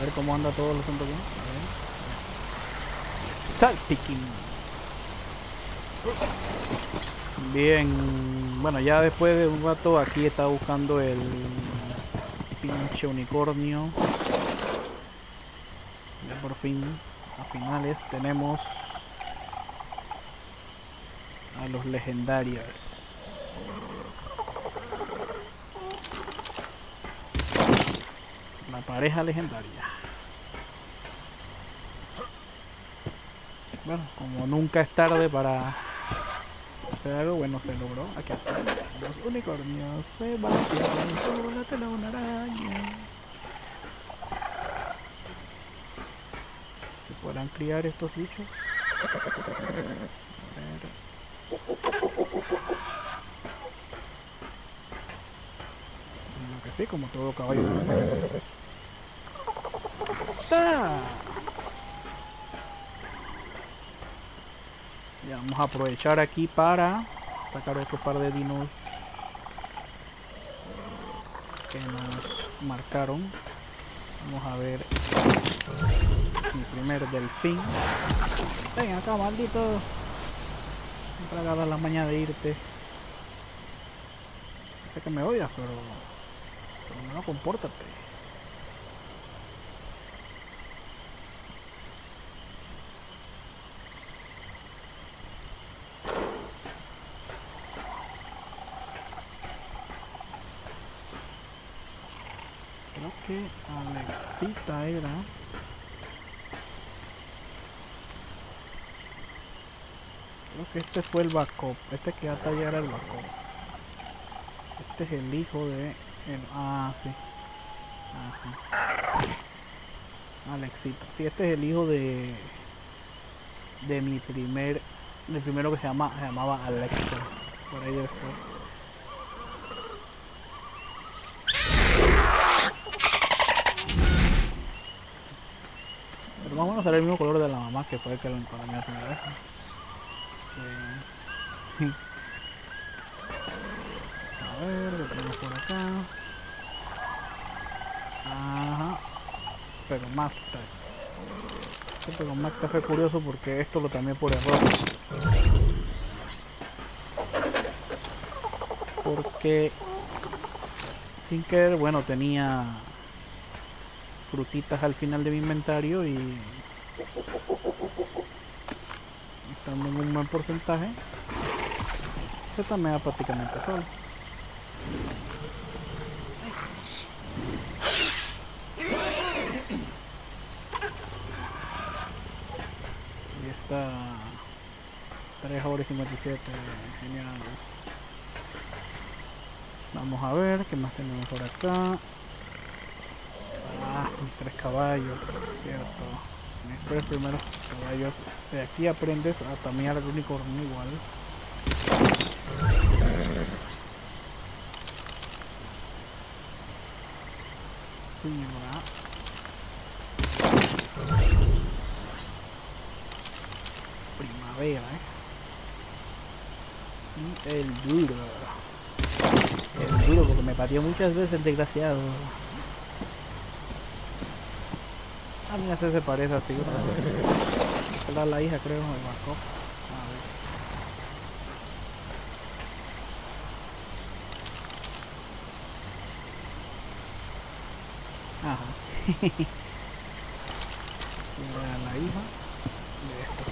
ver cómo anda todo el asunto aquí. A ver. Salpicking. Bien. Bueno, ya después de un rato aquí está buscando el pinche unicornio. Ya por fin, a finales, tenemos a los legendarios. La pareja legendaria. Bueno, como nunca es tarde para hacer algo, bueno, se logró. Aquí están los unicornios. Se balancean sobre la tela de una araña. ¿Se podrán criar estos bichos? A ver. Lo que sí, como todo caballo. ¡Ta! Ya vamos a aprovechar aquí para sacar otro par de dinos que nos marcaron. Vamos a ver mi primer delfín. Ven acá, maldito. Siempre agarras la maña de irte. Sé que me odias, pero no, compórtate. Creo que Alexita era. Creo que este fue el backup. Este que hasta allá era el backup. Este es el hijo de... ah, sí. Ajá. Alexita. Sí, este es el hijo de mi primer... El primero que se llamaba Alexa. Por ahí después. Pero más o menos era el mismo color de la mamá, que fue el que lo encontré la primera vez. A ver, lo tenemos por acá. Ajá. Pero Master. Este con Master fue curioso porque esto lo también por error. Porque sin querer, bueno, tenía frutitas al final de mi inventario y estando en un buen porcentaje, se también prácticamente solo. Y está 3 horas y 57, genial. Vamos a ver qué más tenemos por acá. Ah, 3 caballos, cierto. Mis 3 primeros caballos. De aquí aprendes a tamear al unicornio igual. Sí, va. Primavera, Y el duro. El duro porque me pateó muchas veces el desgraciado. A mí se parece así. Era la hija, creo, el Marco. A ver. Ajá. Era la hija de estos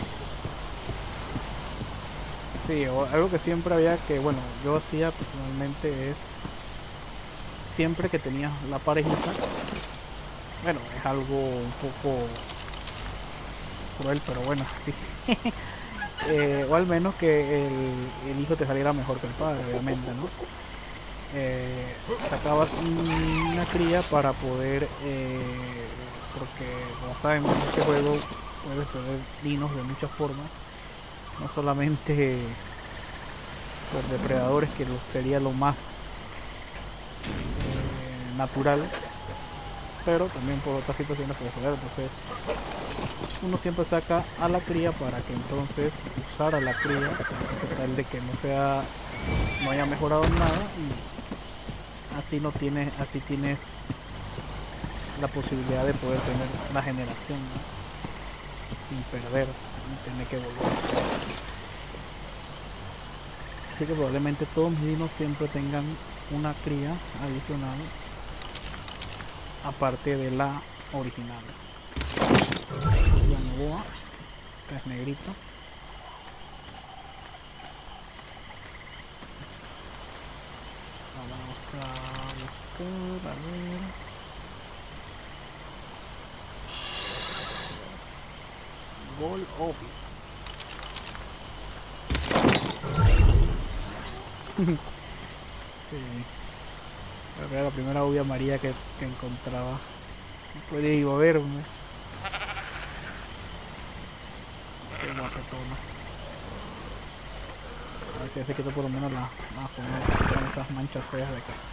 dos. Sí, algo que siempre había que, bueno, yo hacía personalmente es siempre que tenía la parejita. Bueno, es algo un poco cruel, pero bueno, sí. O al menos que el hijo te saliera mejor que el padre, obviamente, ¿no? Sacabas una cría para poder, porque como saben, en este juego puedes tener dinos de muchas formas, no solamente los depredadores, que sería lo más natural, pero también por otras situaciones puede suceder. Entonces uno siempre saca a la cría para que entonces usar a la cría tal de que no haya mejorado nada, y así tienes la posibilidad de poder tener la generación, ¿no? Sin perder, sin tener que volver. Así que probablemente todos mis dinos siempre tengan una cría adicional aparte de la original. La Novoa, que es negrito. Vamos a buscar, a ver. Gol Obi. Sí. Era la primera obvia María que encontraba. No puede ir a verme. Qué guapetona. A ver si ya se quitó por lo menos con estas manchas feas de acá.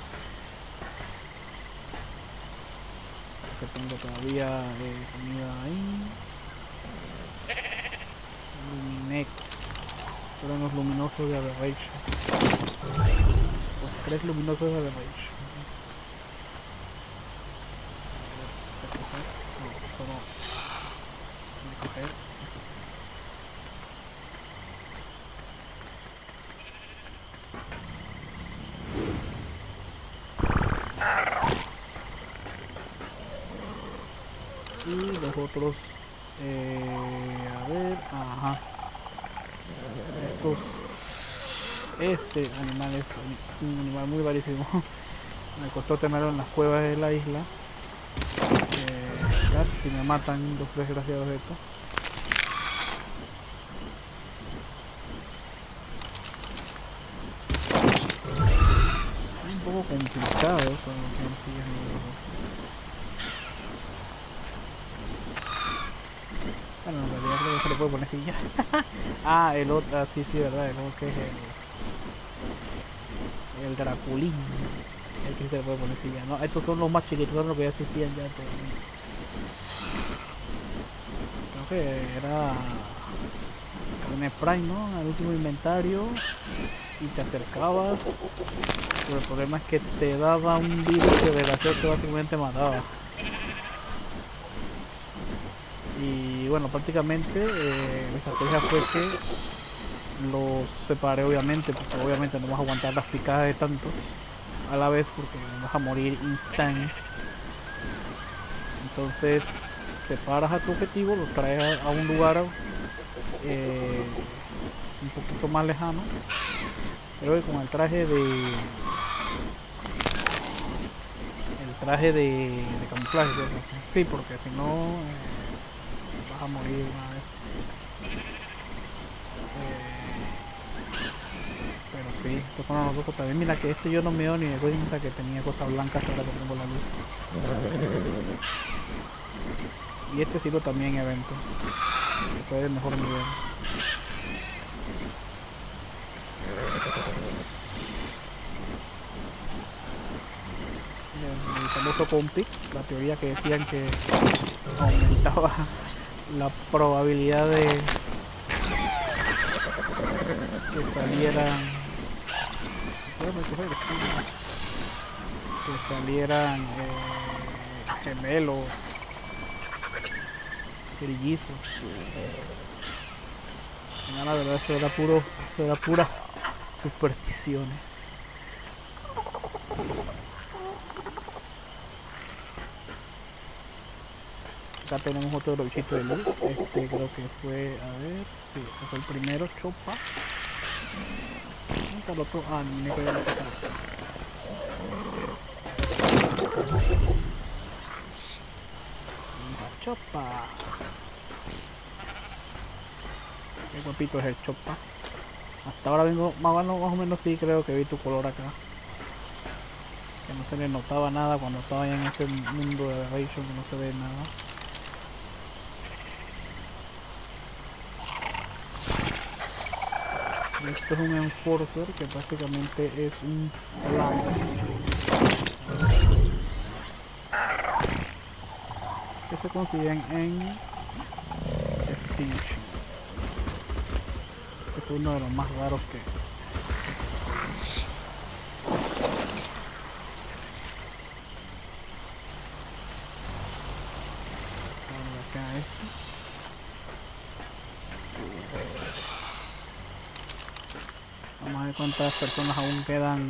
Que tengo todavía comida ahí. Luminex. Fueron los luminosos de Aberration. Los 3 luminosos de Aberration. Y los otros, a ver, ajá, estos, este animal es un animal muy rarísimo. Me costó tenerlo en las cuevas de la isla. Casi me matan los desgraciados de estos. Es un poco complicado con los sencillos. Bueno, en realidad creo que se le puede poner silla. Ah, el otro, sí, verdad, el otro que es el Draculín. El que se le puede poner silla. No, estos son los más chiquitos, son los que ya existían ya. Creo que era un Prime, ¿no? Al último inventario. Y te acercabas. Pero el problema es que te daba un virus que desgraciado que básicamente mataba. Y bueno, prácticamente mi estrategia fue que los separé obviamente, porque obviamente no vas a aguantar las picadas de tantos a la vez porque vas a morir instant. Entonces separas a tu objetivo, los traes a un lugar un poquito más lejano, pero que con el traje de camuflaje, ¿cierto? Sí, porque si no vas a morir una vez. Pero sí, estos son los ojos también. Mira que este yo no me dio ni de cuenta que tenía cosas blancas ahora que tengo la luz. Y este sí lo también en evento. Que fue el mejor nivel. El famoso Compic, la teoría que decían que aumentaba la probabilidad de que salieran gemelos, trillizos. No, la verdad eso era puras supersticiones. Acá tenemos otro bichito de luz. Este creo que fue, a ver, sí, este fue el primero, Chopa. ¿Dónde está el otro? Ah, ni me quedé la cosa. Chopa. Qué guapito es el Chopa. Hasta ahora vengo, más o menos sí creo que vi tu color acá. Que no se le notaba nada cuando estaba en ese mundo de Aberration, que no se ve nada. Esto es un enforcer que prácticamente es un plano que se consiguen en Extinction. Este es uno de los más raros que este. Vamos a ver cuántas personas aún quedan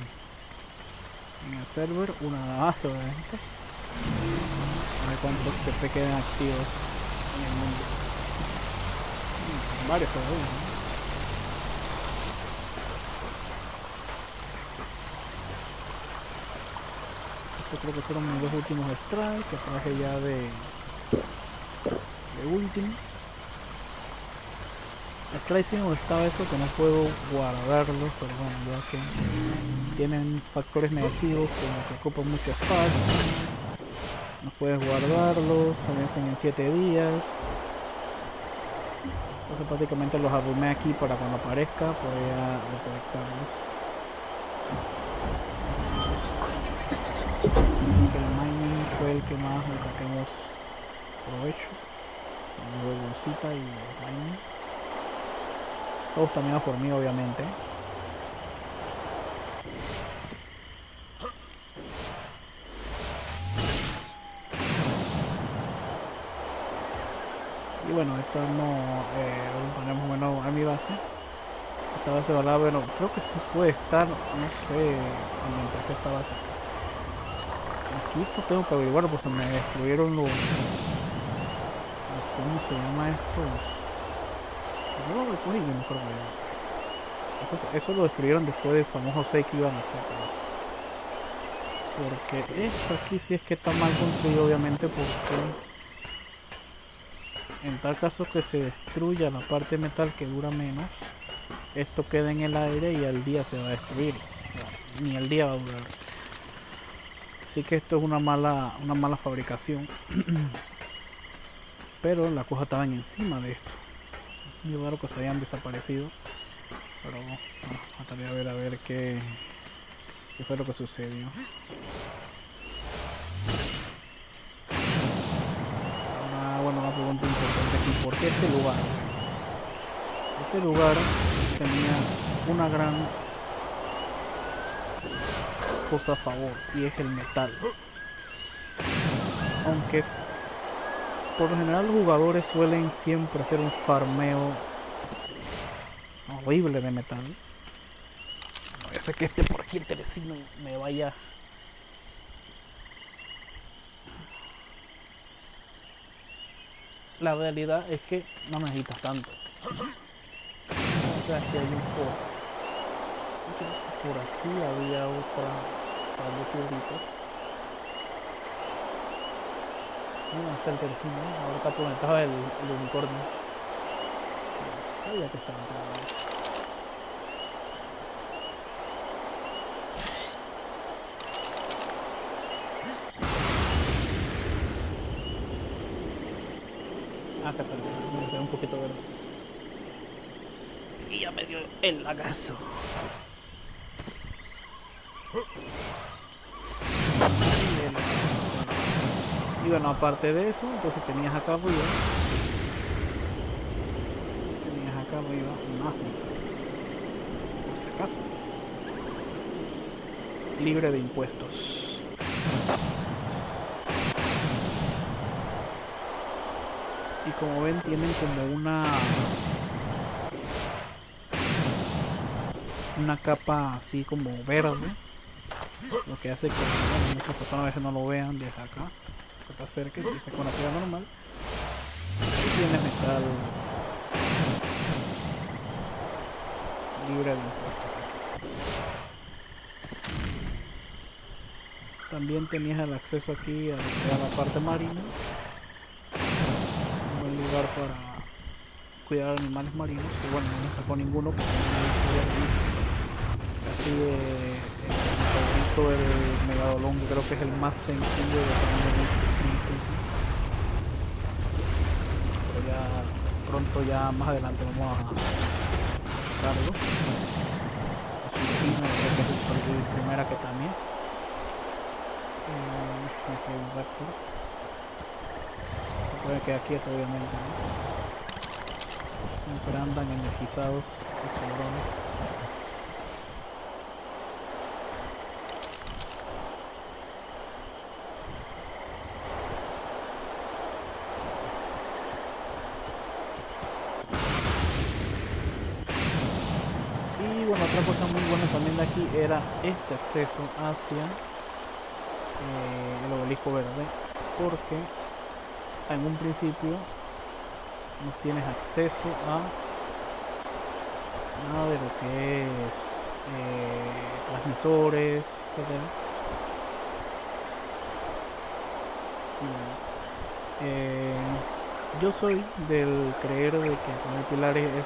en el server. Una nada más, obviamente. A ver cuántos TP quedan activos en el mundo. Varios todavía, ¿no? Estos creo que fueron mis dos últimos strikes, que traje ya de último. Strike sí me gustaba eso, que no puedo guardarlos, pero bueno, ya que tienen factores negativos como que ocupan mucho espacio. No puedes guardarlos, se vencen en 7 días. Entonces prácticamente los arrumé aquí para cuando aparezca poder recolectarlos. El mining fue el que más le saquemos provecho. Luego bolsita y mining. Todos también por mí, obviamente. Y bueno, estamos ponemos menos a mi base. Esta base, ¿verdad? Bueno, creo que sí puede estar, no sé, cuando empecé esta base. Aquí esto tengo que averiguar porque me destruyeron los ¿cómo se llama esto? Yo lo recogí, yo me acuerdo. Eso lo destruyeron después del famoso 6 que iban a hacer. Porque esto aquí sí es que está mal construido, obviamente, porque en tal caso que se destruya la parte metal que dura menos, esto queda en el aire y al día se va a destruir. Ni al día va a durar. Así que esto es una mala fabricación. Pero las cosas estaban encima de esto. Muy raro que se hayan desaparecido. Pero bueno, trataré de a ver qué fue lo que sucedió. Ahora, bueno, una pregunta importante aquí. ¿Por qué este lugar? Este lugar tenía una gran cosa a favor y es el metal. Aunque por lo general los jugadores suelen siempre hacer un farmeo horrible de metal. No voy a hacer que esté por aquí el telecino y me vaya. La realidad es que no necesitas tanto. O sea, aquí hay un poco. Por aquí había otra par de piedritas. No está el telecino, ahora está por donde estaba el unicornio. Sabía que estaba entrando. Ah, acá está, me quedé un poquito verde. Y ya me dio el lagazo. Y bueno, aparte de eso, entonces tenías acá arriba. Más, por si acaso. Libre de impuestos. Y como ven, tienen como una capa así como verde, lo que hace que bueno, muchas personas a veces no lo vean desde acá, que está cerca, y se con la tela normal. Y tiene metal libre de impuestos. También tenías el acceso aquí a la parte marina, un buen lugar para cuidar animales marinos, que bueno, no sacó ninguno porque así el favorito del megalodón, que creo que es el más sencillo de también, pero ya pronto, ya más adelante vamos a sacarlo. Creo que es el primera que también puede quedar quieto, obviamente, ¿no? Siempre andan energizados estos cabrones. y era este acceso hacia el obelisco verde, porque en un principio no tienes acceso a nada de lo que es transmisores, etcétera. Yo soy del creer de que poner pilares es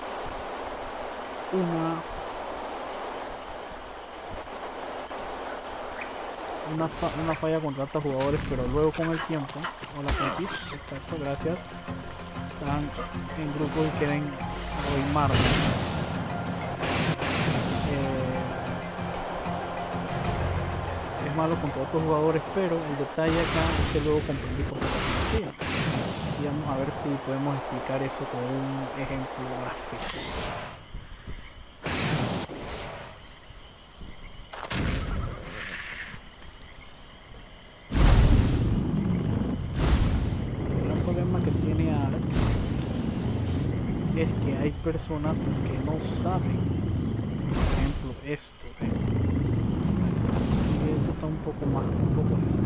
una falla contra otros jugadores, pero luego con el tiempo, o la compis, exacto, gracias, están en grupos y quieren arruinarlo. Es malo contra otros jugadores, pero el detalle acá es que luego comprendí por qué lo hacía. Y vamos a ver si podemos explicar eso con un ejemplo gráfico. El gran problema que tiene Ark es que hay personas que no saben, por ejemplo, esto. Eso está un poco así.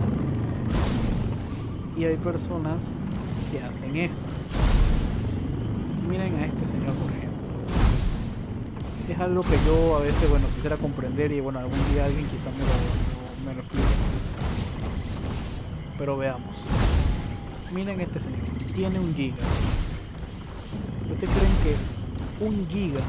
Y hay personas que hacen esto. Miren a este señor, por ejemplo. Es algo que yo a veces, bueno, quisiera comprender y bueno, algún día alguien quizás me lo explique. Pero veamos. Miren este señor. Tiene 1 giga. ¿Ustedes creen que 1 giga,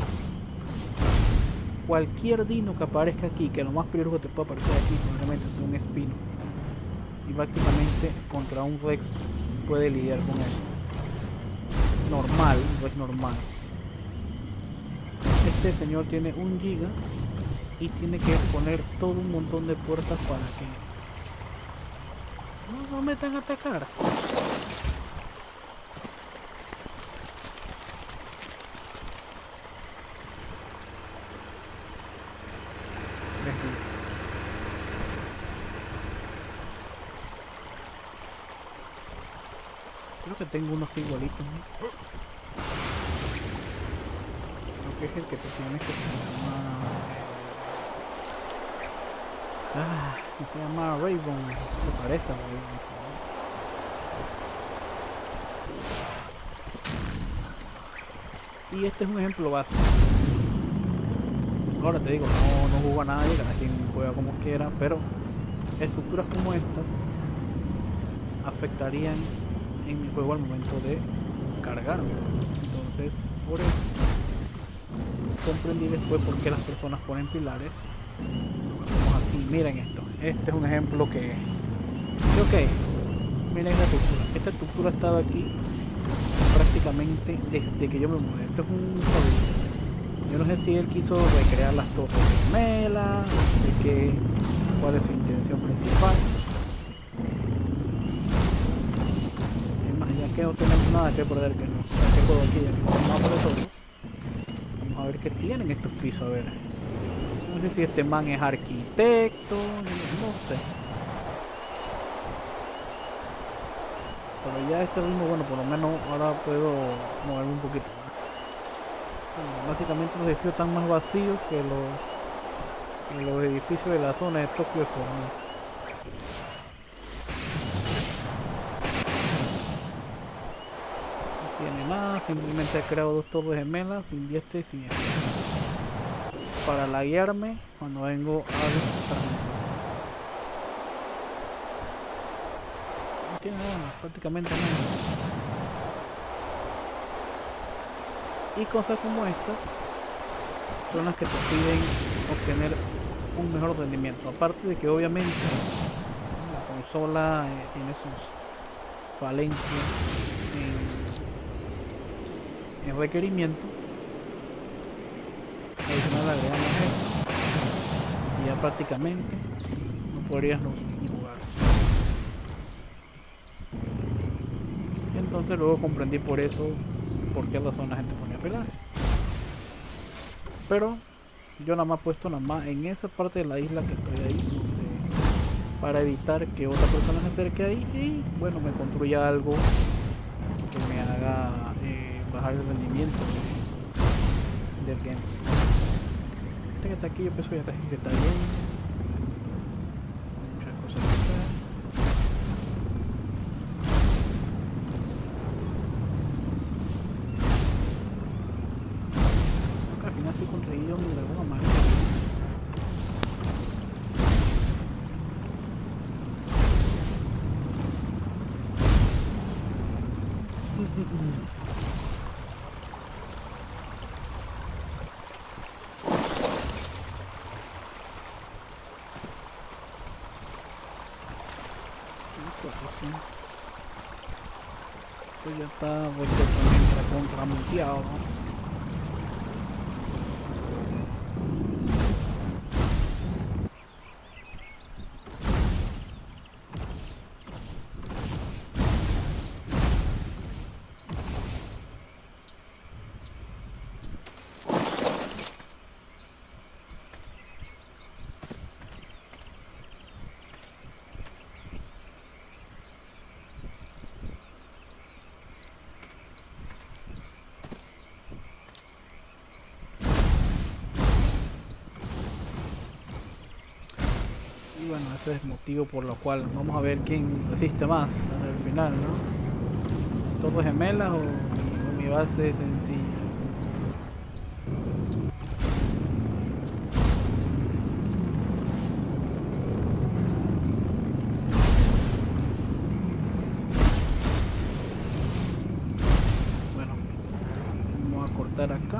cualquier dino que aparezca aquí, que lo más peligroso que te puede aparecer aquí, probablemente es un espino, y prácticamente contra un Rex puede lidiar con eso? Normal, no es normal. Este señor tiene 1 giga y tiene que poner todo un montón de puertas para que no metan a atacar. Creo que tengo unos igualitos, ¿no? Creo que es el que te tiene, que se llama Raven, me parece a Raven. Y este es un ejemplo básico. Ahora te digo, no juego a nadie, cada quien juega como quiera, pero estructuras como estas afectarían en mi juego al momento de cargarme. Entonces, por eso comprendí después por qué las personas ponen pilares. Vamos aquí, miren esto. Este es un ejemplo que ok, miren la estructura. Esta estructura ha estado aquí prácticamente desde que yo me mudé. Esto es un hobby. Yo no sé si él quiso recrear las torres gemelas, no sé cuál es su intención principal. Ya que no tenemos nada que perder, que no que todo aquí, ya que no por eso. Vamos a ver qué tienen estos pisos, a ver. No sé si este man es arquitecto, no sé. Pero ya este ritmo, bueno, por lo menos ahora puedo moverme un poquito más. Bueno, básicamente los edificios están más vacíos que los edificios de la zona de Tokio de Forma. Tiene nada, simplemente he creado 2 torres gemelas sin diestra y siniestra para laguearme cuando vengo a transmitir. No tiene nada más, prácticamente nada. Y cosas como estas son las que te piden obtener un mejor rendimiento, aparte de que obviamente la consola tiene sus falencias en requerimiento. Adicional agregamos esto y ya prácticamente no podrías ni jugar. Entonces luego comprendí por eso por qué razón la gente ponía pilares. Pero yo nada más he puesto nada más en esa parte de la isla que estoy ahí, para evitar que otra persona se acerque ahí y bueno, me construya algo que me haga bajar el rendimiento del game. gente que está aquí yo pienso que está bien. Muchas cosas que hacer. Creo que al final sí conseguido de alguna manera. Esto ya está contramuteado, ¿no? Y bueno, ese es el motivo por lo cual vamos a ver quién resiste más al final, ¿no? ¿Torres gemelas o mi base sencilla? Bueno, vamos a cortar acá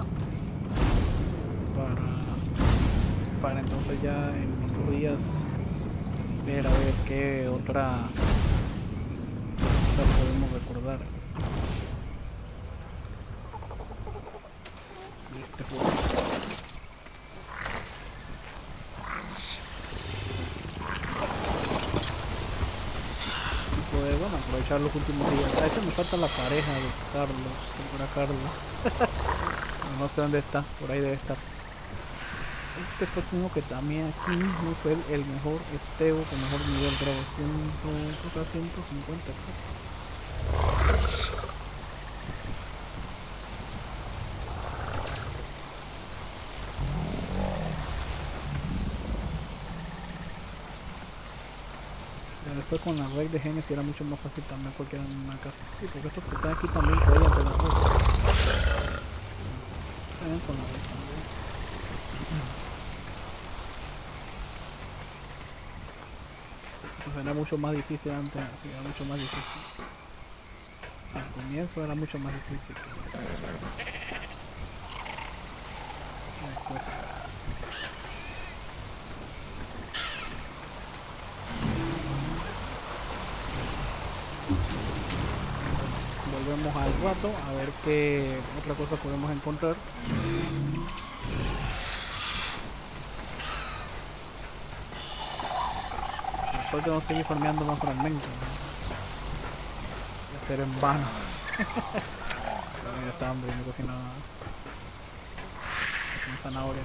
para entonces ya en otros días ver a ver qué otra podemos recordar de este juego. Y poder, bueno, aprovechar los últimos días. A veces me falta la pareja de Carlos, de Carlos. No sé dónde está, por ahí debe estar. Este fue uno que también aquí mismo fue el mejor esteo con mejor nivel, creo, 150 creo. Pero después con la red de Genesis era mucho más fácil también porque eran una casa. Sí, porque estos que están aquí también podían con la red. También con la red también. Pues era mucho más difícil antes, sí, era mucho más difícil. Al comienzo era mucho más difícil. Después. Volvemos al rato a ver qué otra cosa podemos encontrar. Después de no seguir farmeando más fragmentos, ¿no? De ser en vano. Ya está hambre, no cocina nada. Con zanahoria.